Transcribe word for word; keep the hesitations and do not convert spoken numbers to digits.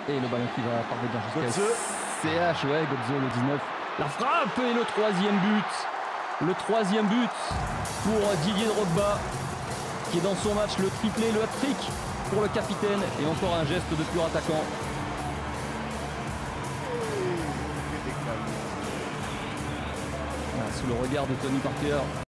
Et le ballon qui va parvenir jusqu'à Götze. C H, ouais, Götze le dix-neuf. La frappe et le troisième but. Le troisième but pour Didier Drogba, qui est dans son match le triplé, le hat-trick pour le capitaine. Et encore un geste de pur attaquant. Voilà, sous le regard de Tony Parker.